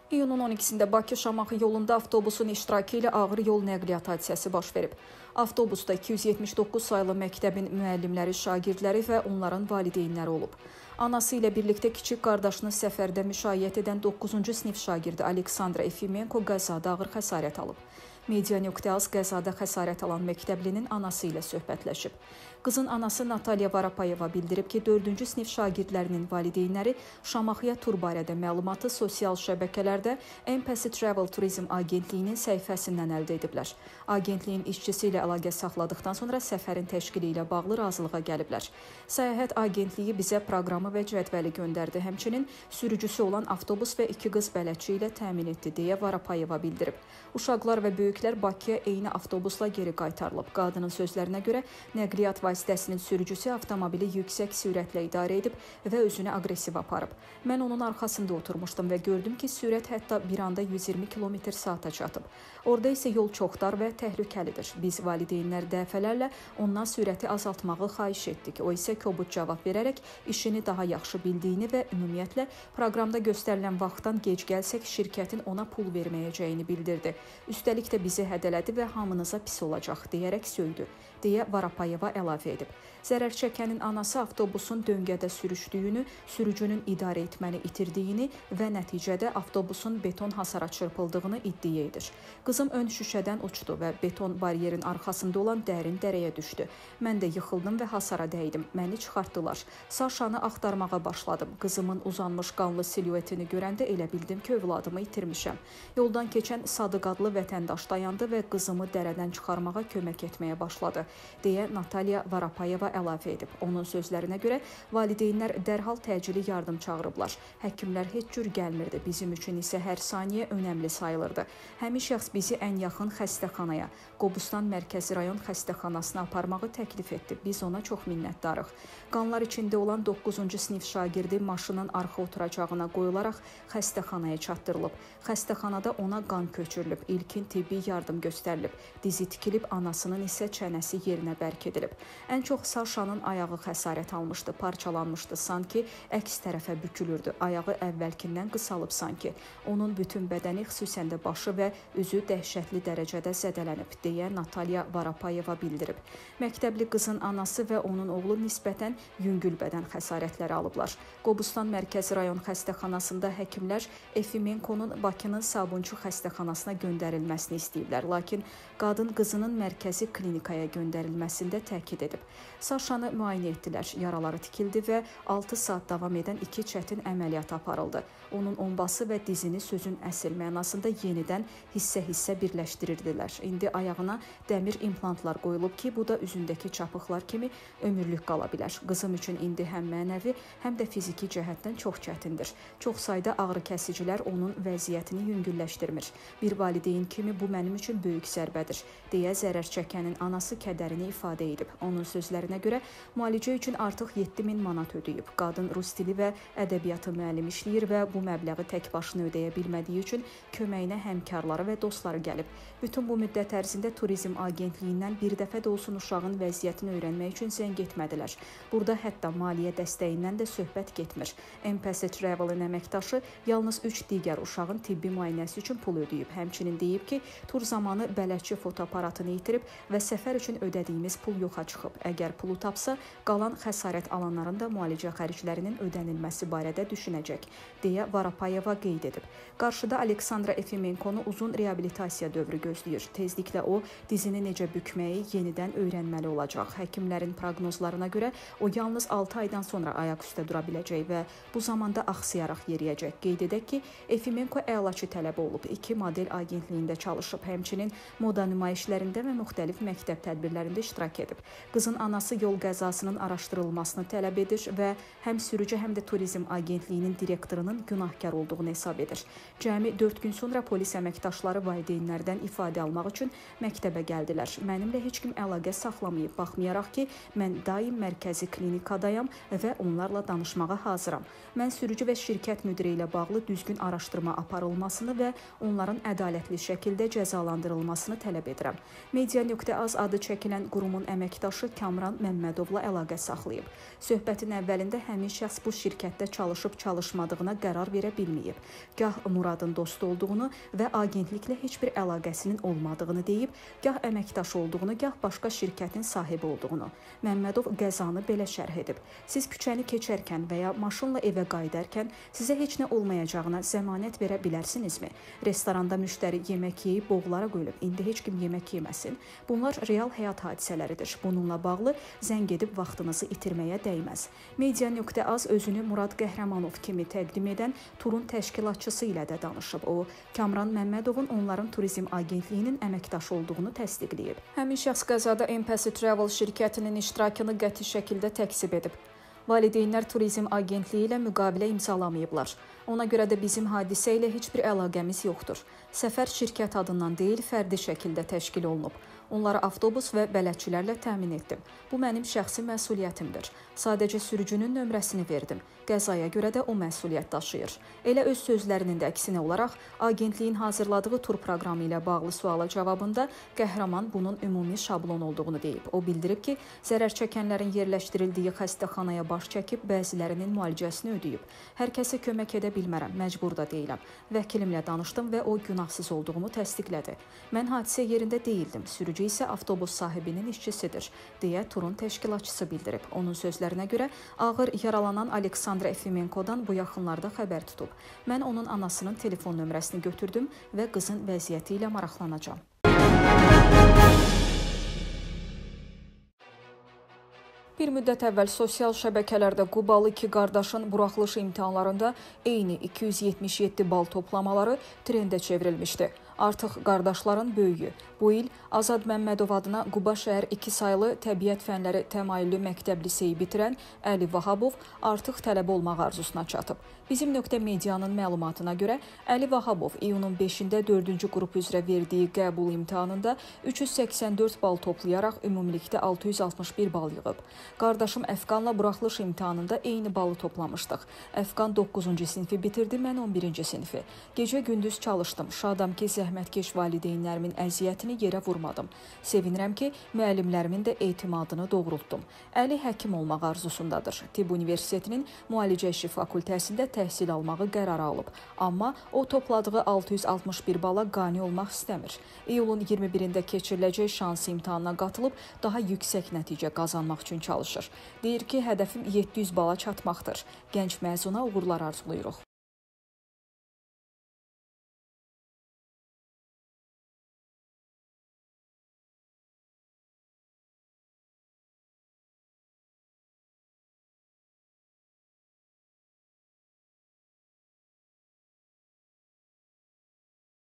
İyunun 12-sində Bakı-Şamaxı yolunda avtobusun iştirakı ilə ağır yol nəqliyyat hadisəsi baş verib. Avtobusda 279 sayılı məktəbin müəllimləri, şagirdləri və onların valideynləri olub. Anası ilə birlikdə kiçik qardaşını səfərdə müşayiət edən 9-cu sinif şagirdi Aleksandra Efimenko qəzada ağır xəsarət alıb. Media.az qəzada xəsarət alan məktəblinin anası ilə söhbətləşib. Qızın anası Natalya Varapayeva bildirib ki, 4-cü sinif şagirdlərinin valideynləri Şamaxıya tur barədə məlumatı sosial şəbəkələrdə Empathy Travel Turizm Agentliyinin səhifəsindən əldə ediblər. Agentliyin işçisi ilə əlaqə saxladıqdan sonra səfərin təşkili ilə bağlı razılığa gəliblər. Səyahət Agentliyi bizə proqramı və cədvəli göndərdi. Həmçinin sürücüsü olan avtobus və 2 qız bələdçi ilə təmin etdi, deyə Varapayeva bildirib. Uşaqlar və böyüklər Bakıya eyni avtobusla geri qaytarılıb. Qadının sözlərinə görə nəqliyyat vasitəsinin sürücüsü avtomobili yüksək sürətlə idarə edib və özünü aqressiv aparıb. Mən onun arxasında oturmuşdum və gördüm ki, sürət hətta bir anda 120 km/saata çatıb. Orada isə yol çox dar və təhlükəlidir. Biz valideynlər dəfələrlə ondan sürəti azaltmağı xahiş etdik. O isə kobud cavab verərək işini daha yaxşı bildiyini və ümumiyyətlə proqramda göstərilən vaxtdan gec gəlsək şirkətin ona pul verməyəcəyini bildirdi. Üstəlik də bizi hədələdi və hamınıza pis olacaq deyərək söydü, deyə Varapayeva əlavə edib. Zərər çəkənin anası avtobusun döngədə sürüşdüyünü, sürücünün idarə etməni itirdiyini və nəticədə avtobusun beton hasara çırpıldığını iddia edir. Qızım ön şüşədən uçdu və beton baryerin arxasında olan dərin dərəyə düşdü. Mən də yıxıldım və hasara dəydim. Məni çıxartdılar. Saşanı axtarmağa başladım. Qızımın uzanmış qanlı siluetini görəndə elə bildim ki, övladımı itirmişəm. Yoldan keçən Sadıq adlı vətəndaş dayandı və qızımı dərədən çıxarmağa kömək etməyə başladı, deyə Natalya Varapayeva əlavə edib. Onun sözlərinə görə valideynlər dərhal təcili yardım çağırıblar. Həkimlər heç cür gəlmirdi. Bizim üçün isə hər saniyə önəmli sayılırdı. Həmin şəxs bizi ən yaxın xəstəxanaya, Qobustan Mərkəzi rayon xəstəxanasına aparmağı təklif etdi. Biz ona çox minnətdarıq. Qanlar içində olan 9-cu sinif şagirdi maşının arxa oturacağına qoyularaq xəstəxanaya çatdırılıb. Xəstəxanada ona qan köçürülüb, ilkin tibbi yardım göstərilib, dizi tikilib, anasının isə çənəsi yerinə bərk edilib. Ən çox Saşanın ayağı xəsarət almışdı, parçalanmışdı, sanki əks tərəfə bükülürdü, ayağı əvvəlkindən qısalıb sanki. Onun bütün bədəni, xüsusən də başı və üzü dəhşətli dərəcədə zədələnib, deyə Natalya Varapayeva bildirib. Məktəbli qızın anası və onun oğlu nisbətən yüngül bədən xəsarətləri alıblar. Qobustan Mərkəzi rayon xəstəxanasında həkimlər Efimenkonun Bakının Sabunçu xəstəxanasına göndərilməsini istəyiblər, lakin qadın qızının mərkəzi klinikaya göndərilməsində təkid edib. Saşanı müayinə etdilər, yaraları tikildi və 6 saat davam edən 2 çətin əməliyyat aparıldı. Onun ombası və dizini sözün əsl mənasında yenidən hissə-hissə birləşdirirdilər. İndi ayağına dəmir implantlar qoyulub ki, bu da üzündəki çapıqlar kimi ömürlük qala bilər. Qızım üçün indi həm mənəvi, həm də fiziki cəhətdən çox çətindir. Çox sayda ağrı kəsicilər onun vəziyyətini yüngülləşdirmir. Bir valideyn kimi bu mənim üçün böyük zərbədir, deyə zərər çəkənin anası kədərini ifadə edib. Onun sözlərinə görə müalicə üçün artıq 7000 manat ödəyib. Qadın rus dili və ədəbiyyatı müəllimi işləyir və bu məbləği tək başına ödəyə bilmədiyi üçün köməyinə həmkarları və dostları gəlib. Bütün bu müddət ərzində turizm agentliyindən bir dəfə də olsun uşağın vəziyyətini öyrənmək üçün zəng etmədilər. Burada hətta maliyyə dəstəyindən də söhbət getmir. Empathy Travel-in əməkdaşı yalnız 3 digər uşağın tibbi müayinəsi üçün pul ödəyib. Həmçinin deyib ki, tur zamanı bələdçi fotoaparatını itirib və səfər üçün ödədiyimiz pul yoxa çıxıb. Əgər pulu tapsa, qalan xəsarət alanların da müalicə xərclərinin ödənilməsi barədə düşünəcək, deyə Varapayeva qeyd edib. Qarşıda Aleksandra Efimenkonu uzun reabilitasiya dövrü gözləyir. Tezliklə o, dizini necə bükməyi yenidən öyrənməli olacaq. Həkimlərin proqnozlarına görə o yalnız 6 aydan sonra ayaq üstə dura biləcək və bu zamanda axsıyaraq yeriyəcək. Qeyd edək ki, Efimenko əlaçı tələbə olub, 2 model agentliyində çalışıb, həmçinin moda nümayişlərində və müxtəlif məktəb tədbirlərində iştirak edib. Qızın anası yol qəzasının araşdırılmasını tələb edir və həm sürücü, həm də turizm agentliyinin direktorunun günahkar olduğunu hesab edir. Cəmi 4 gün sonra polis əməkdaşları valideynlərdən ifadə almaq üçün məktəbə gəldilər. Mənimlə heç kim əlaqə saxlamayıb, baxmayaraq ki, mən daim mərkəzi klinikadayam və onlarla danışmağa hazıram. Mən sürücü və şirkət müdiri ilə bağlı düzgün araşdırma aparılmasını və onların ədalətli şəkildə cəza cəzalandırılmasını tələb edirəm. Media.az adı çəkilən qurumun əməkdaşı Kamran Məmmədovla əlaqə saxlayıb. Söhbətin əvvəlində həmin şəxs bu şirkətdə çalışıb-çalışmadığına qərar verə bilməyib. Gah Muradın dostu olduğunu və agentliklə heç bir əlaqəsinin olmadığını deyib, gah əməkdaş olduğunu, gah başqa şirkətin sahibi olduğunu. Məmmədov qəzanı belə şərh edib. Siz küçəni keçərkən və ya maşınla evə qayıdarkən sizə heç nə olmayacağına zəmanət verə bilərsinizmi? Restoranda müştəri yemək yeyib boğulara qoyulub, indi heç kim yemək yeməsin. Bunlar real həyat hadisələridir. Bununla bağlı zəng edib vaxtınızı itirməyə dəyməz. Media.az özünü Murad Qəhrəmanov kimi təqdim edən turun təşkilatçısı ilə də danışıb. O, Kamran Məmmədovun onların turizm agentliyinin əməkdaşı olduğunu təsdiqləyib. Həmin şəxs qəzada Embassy Travel şirkətinin iştirakını qəti şəkildə təkzib edib. Valideynlər turizm agentliyi ilə müqavilə imzalamayıblar. Ona görə də bizim hadisə ilə heç bir əlaqəmiz yoxdur. Səfər şirkət adından deyil, fərdi şəkildə təşkil olunub. Onları avtobus və bələdçilərlə təmin etdim. Bu mənim şəxsi məsuliyyətimdir. Sadəcə sürücünün nömrəsini verdim. Qəzaya görə də o məsuliyyət daşıyır. Elə öz sözlərinin də əksinə olaraq, agentliyin hazırladığı tur proqramı ilə bağlı suala cavabında Qəhrəman bunun ümumi şablon olduğunu deyib. O bildirib ki, zərər çəkənlərin yerləşdirildiyi xəstəxanaya baş çəkib, bəzilərinin müalicəsini ödəyib. Hər kəsə kömək edə bilmərəm, məcbur da deyiləm. Vəkilimlə danışdım və o günahsız olduğumu təsdiqlədi. Mən hadisə yerində deyildim, sürücü isə avtobus sahibinin işçisidir, deyə turun təşkilatçısı bildirib. Onun sözlərinə görə ağır yaralanan Aleksandra Efimenkodan bu yaxınlarda xəbər tutub. Mən onun anasının telefon nömrəsini götürdüm və qızın vəziyyəti ilə maraqlanacağam. Bir müddət əvvəl sosial şəbəkələrdə Qubalı iki qardaşın buraxılış imtahanlarında eyni 277 bal toplamaları trendə çevrilmişdi. Artıq qardaşların böyüyü. Bu il Azad Məmmədov adına Quba şəhər 2 saylı təbiət fənləri təmayüllü məktəb liseyi bitirən Əli Vahabov artıq tələbə olmaq arzusuna çatıb. Bizim Medianın məlumatına görə Əli Vahabov iyunun 5-də 4-cü qrup üzrə verdiyi qəbul imtahanında 384 bal toplayaraq ümumilikdə 661 bal yığıb. Qardaşım Əfqanla buraxılış imtahanında eyni balı toplamışdıq. Əfqan 9-cu sinifi bitirdi, mən 11-ci sinifi. Gecə-gündüz çalışdım. Şadam ki, zəhmətkeş valideynlərimin əziyyətini yerə vurmadım. Sevinirəm ki, müəllimlərimin də etimadını doğrultdum. Əli həkim olmaq arzusundadır. Tibb Universitetinin müalicə işi fakültəsində təhsil almağı qərara alıb. Amma o topladığı 661 bala qane olmaq istəmir. İyulun 21-də keçiriləcək şans imtahanına qatılıb daha yüksək nəticə qazanmaq üçün çalışır. Deyir ki, hədəfim 700 bala çatmaqdır. Gənc məzuna uğurlar arzulayırıq.